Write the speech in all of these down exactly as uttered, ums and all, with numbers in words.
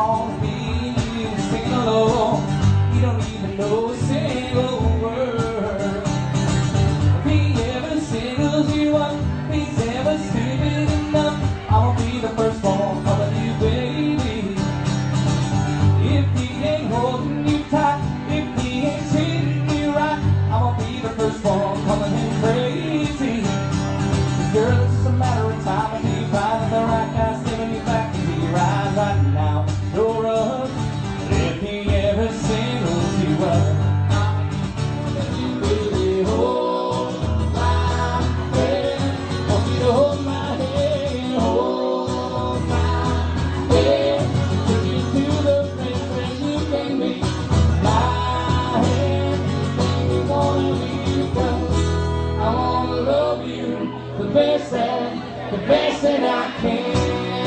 on me, sing along. You don't even know a single word. If he ever singles you up, if he's ever stupid enough, I'll be the first one calling you baby. If he ain't holding you tight, if he ain't treating you right, I'll be the first one calling him crazy. Girl, it's just a matter of time and you find the right guy's giving you back to your eyes right now. No rush. If he ever singles you up, you really hold my hand. Want you to hold my hand, hold my hand. Take you to the place where you can be. My hand, baby, wanna be you. I wanna love you the best that, the best that I can.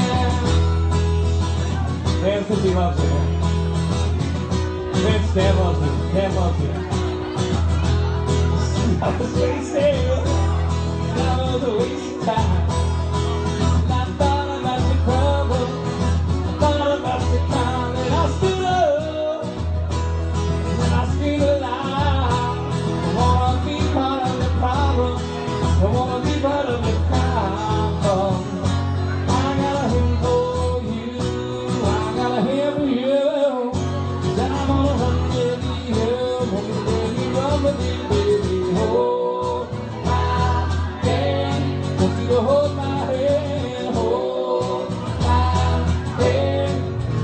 Man, because he loves you. Man, Stan loves you. Stan loves you. I was wasting, I was wasting time. I thought about your trouble, I thought about your time, and I stood up, and I screamed aloud. I wanna be part of the problem. I wanna be part of the problem. I got a hymn for you, I got a hymn for you. Then I'm gonna run with you, baby, run with you, baby. Hold my hand, want you to hold my hand, hold my hand.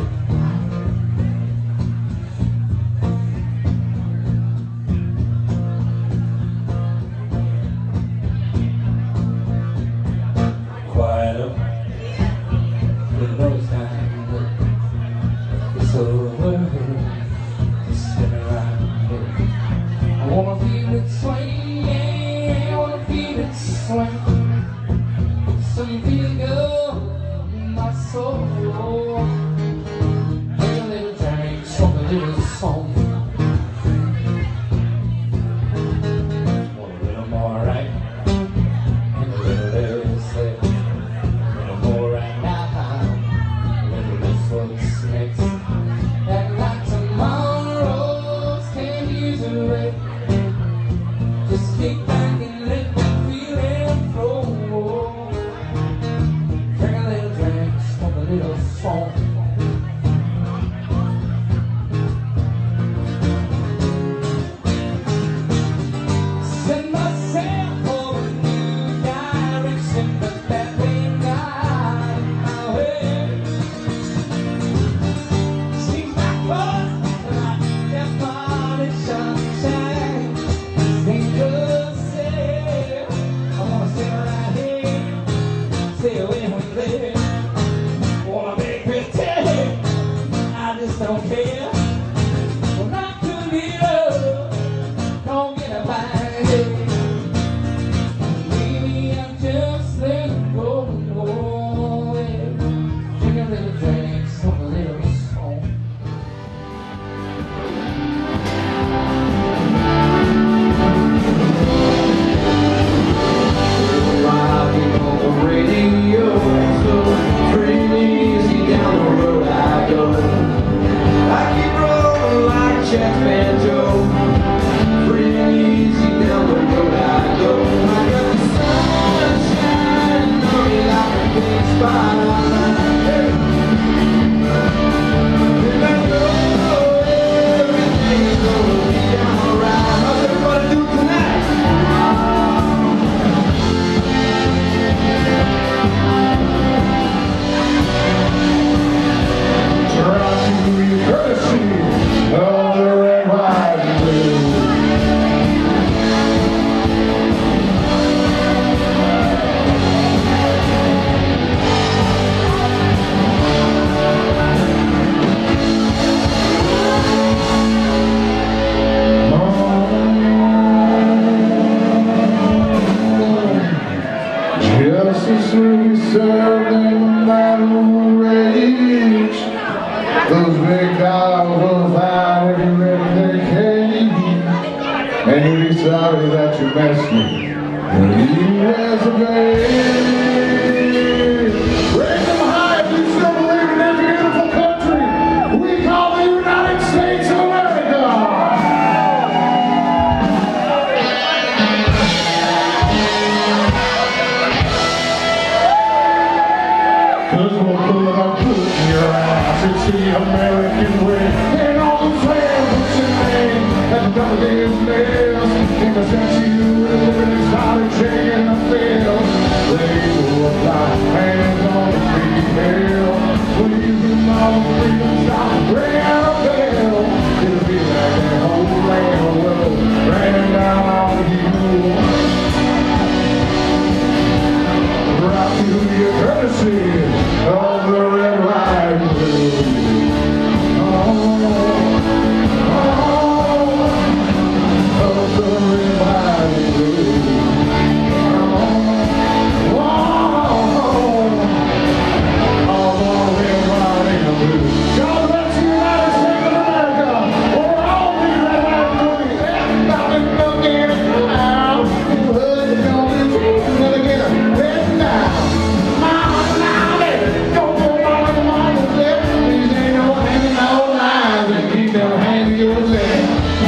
Quiet up, the nose time, it's over, just spin around. I wanna feel it swing, yeah, I wanna feel it swing. Some feel good in my soul. Take a little drink, smoke a little song. Want a little more, right? And a little less, a little more right now. A little less for the snakes. Act like tomorrow's can't use a wait. Just kick back and let the feeling flow. Drink a little drink, smoke a little song. Send myself over a new direction, but that ain't not my way. She's my clothes, and I get body sunshine. Dangerous, yeah. I wanna stay right here, stay away from there. Wanna be pretty, I just don't care. When I could get up, don't get a bite. Maybe I'm just letting go. Yeah. Drink a little drink, smoke a little song. Rocking on the radio, so pretty easy down the road I go. I keep rolling like Jack Banjo. Pretty easy down the road I go. I got the sun shining on me like a big spotlight. And I know everything's gonna be alright. How's everybody do tonight? Courtesy of the red, white, and blue. Justice will be served in the battle rage. Those big dogs will find everywhere they can. And you'll be sorry that you messed me when you was a baby. Raise them high if you still believe in this beautiful country. American way. And all the flags with your name and double his nails. In the statue with a living started shaking the field. They will fly hands on the female. Pleasing all the freedom stop ringing a bell. It'll be like that whole land will rain down on you. Brought to you courtesy of the red, white, and blue. Oh, oh, of the red, white, and blue. Oh, oh, of the red, white, and blue. God bless the United States of America. We're all the red, white, and blue. Everybody looking around. You heard the golden dream, never get a red now. Mama, now, baby, don't go mama, mama, left. These ain't no hanging no lines and keep them hanging your left.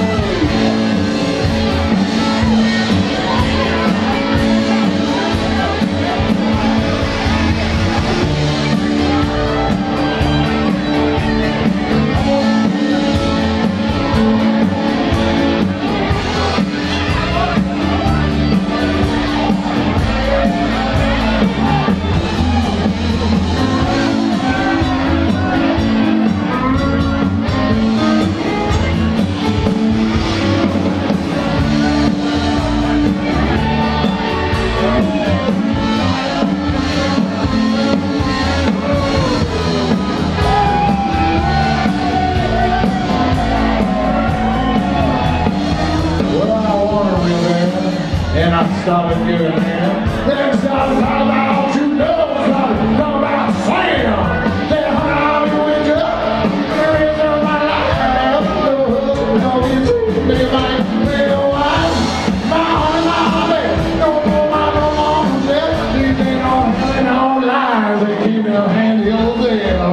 And I started doing that. Then I started talking about all you know. Started talking about slam. Then how you went up. There is no my life. No hood, no YouTube. Me, my little wife. My honey, my honey. No more, my no more. These ain't no hanging on lines. They keep them handy over there.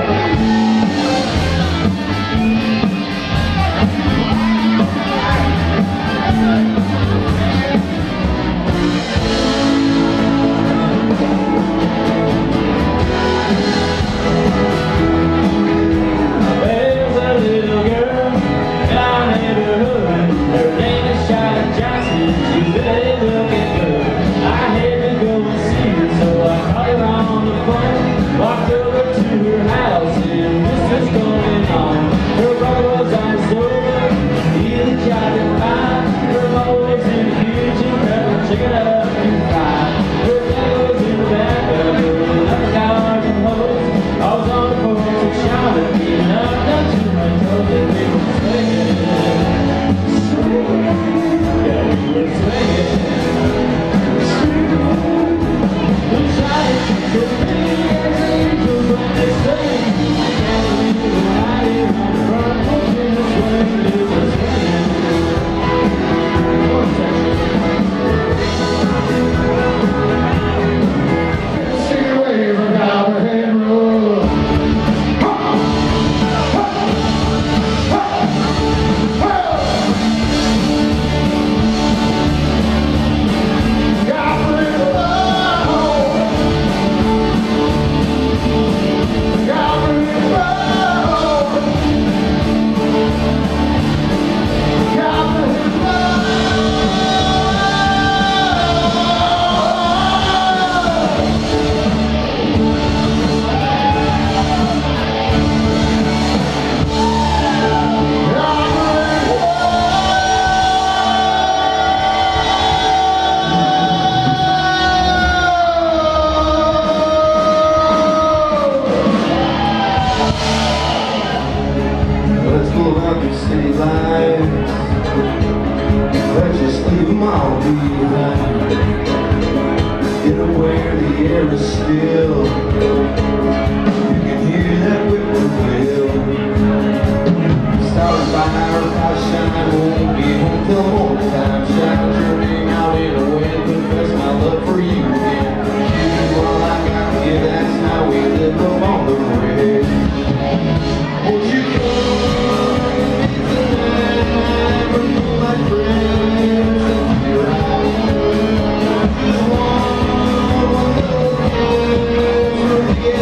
City lights, let's just leave them all behind. Get where the air is still, you can hear that whippoorwill. Stars by our shine, won't be home till morning time. Shine, turning out in the wind, confess my love for you again. Give you all I got, yeah, that's how we live up on the bridge. Won't you come? Yeah.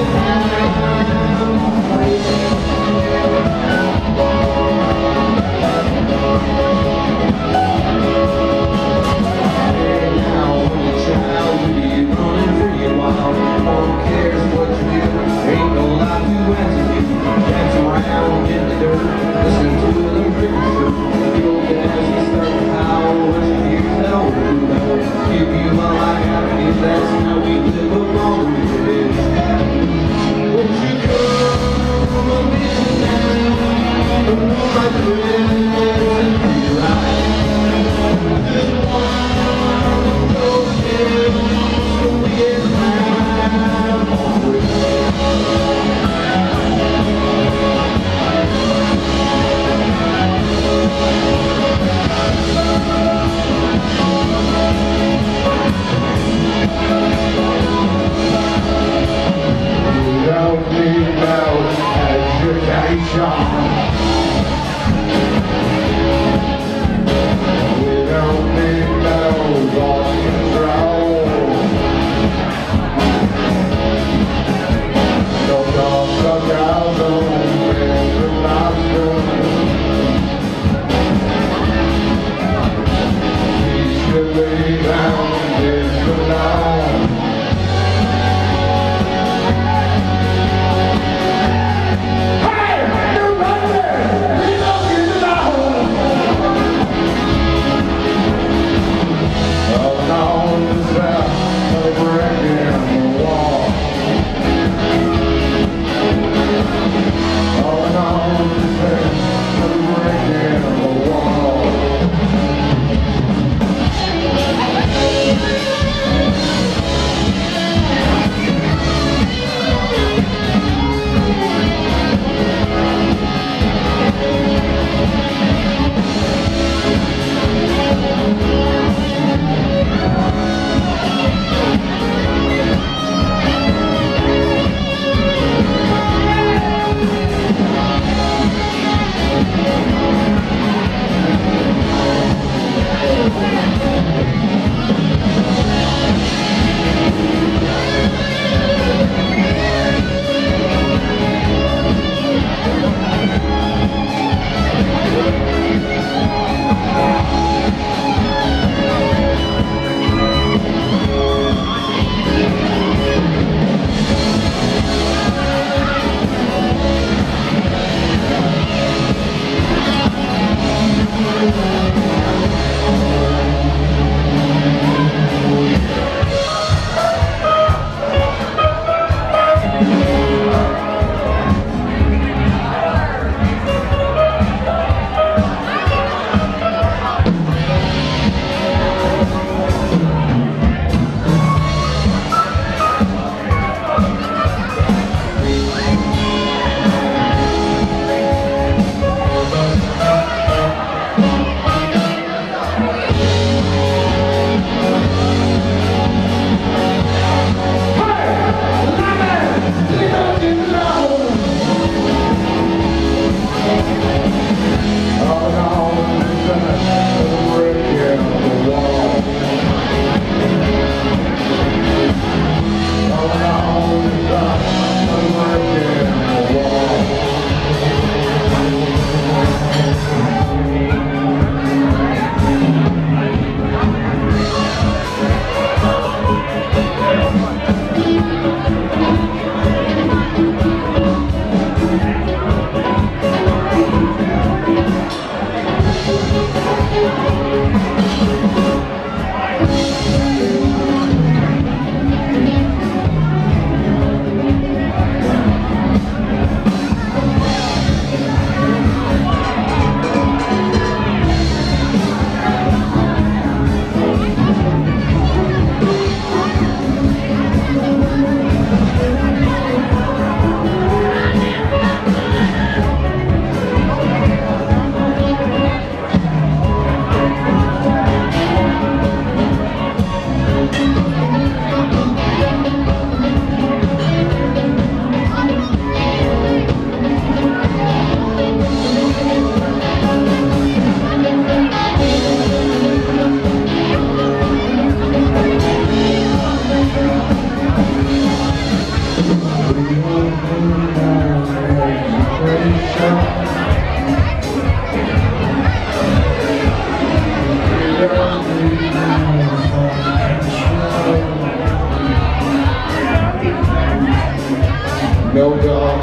No dark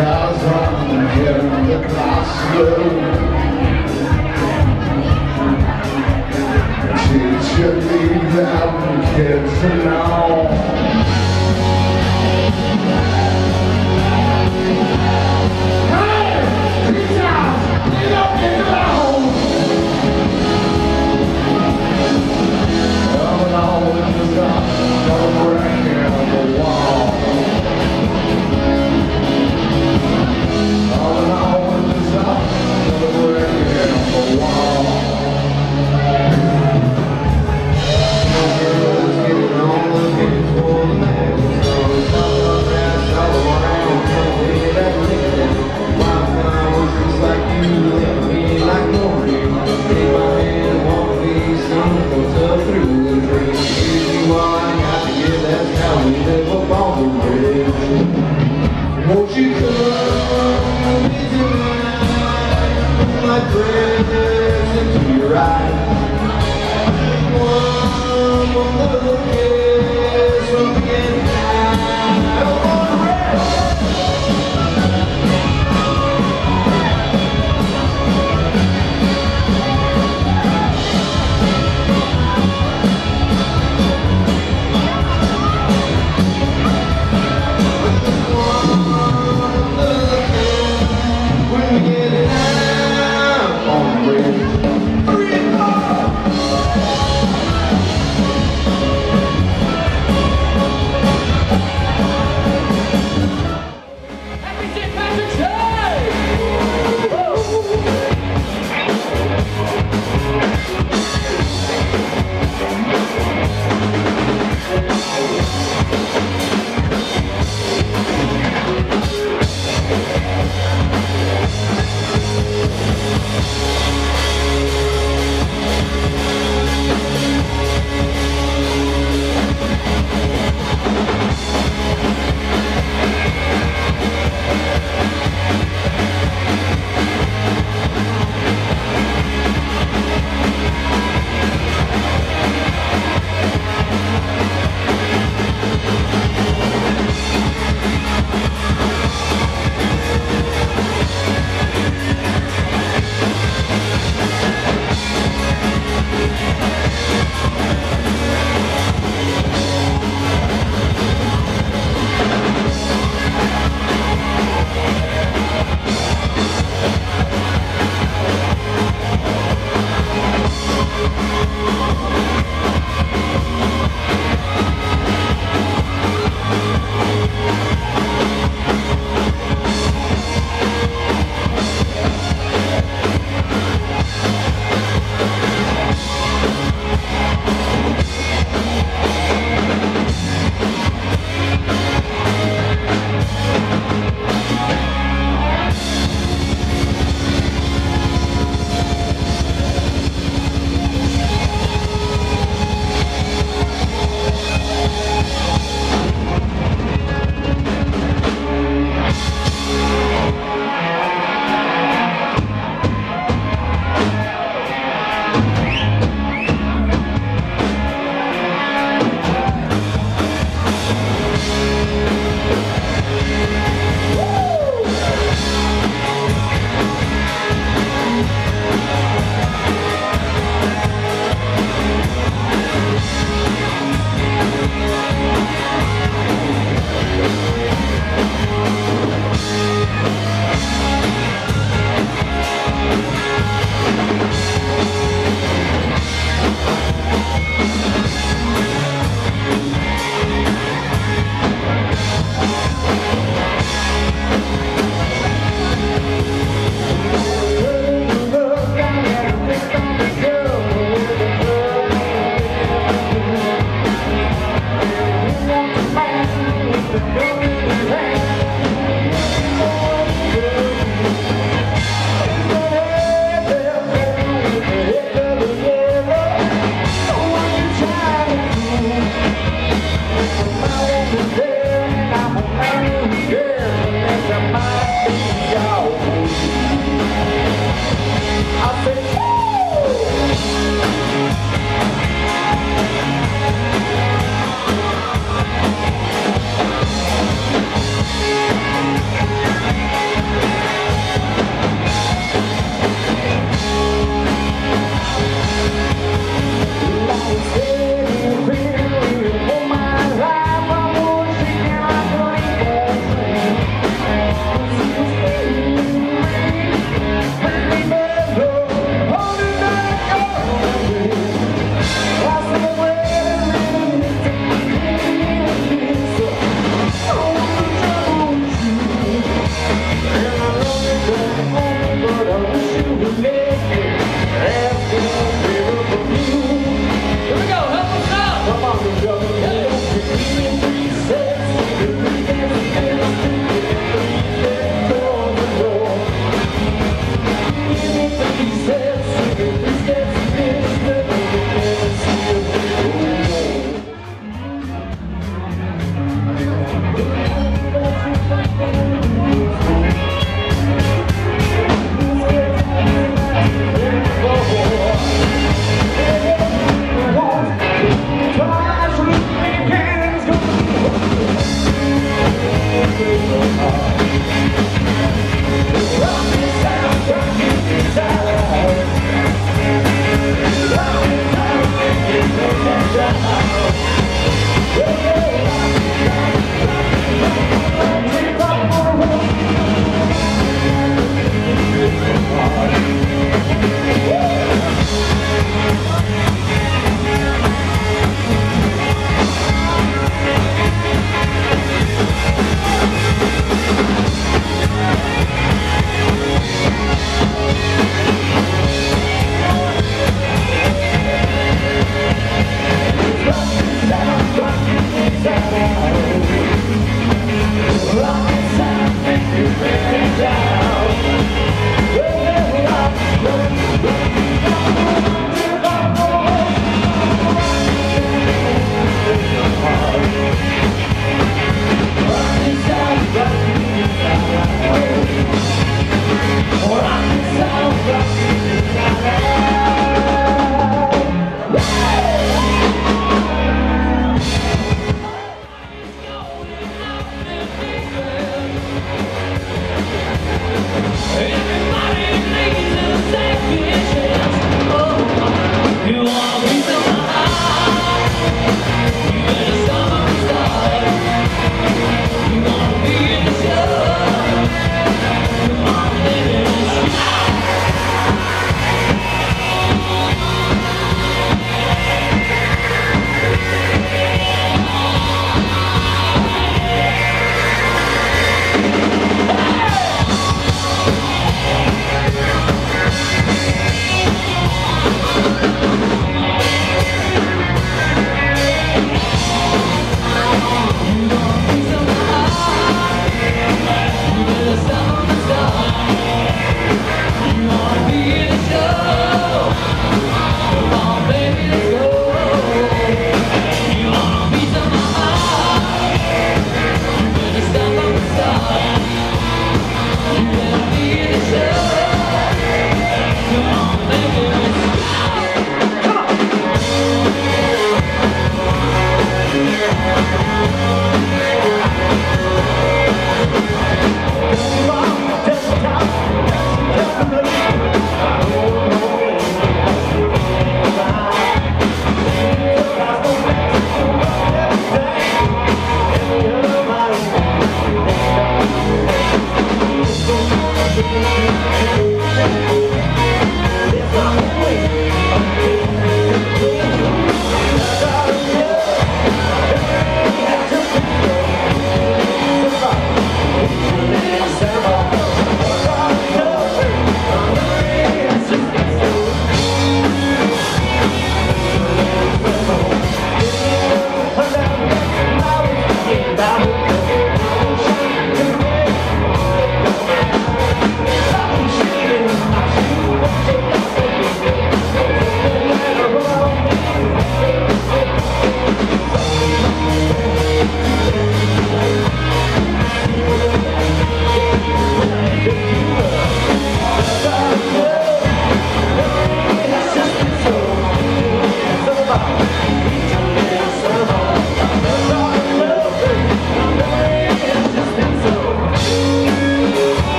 sarcasm in the classroom. Teacher, leave them kids alone. Hey, teachers! my presence to your eyes. One will never look at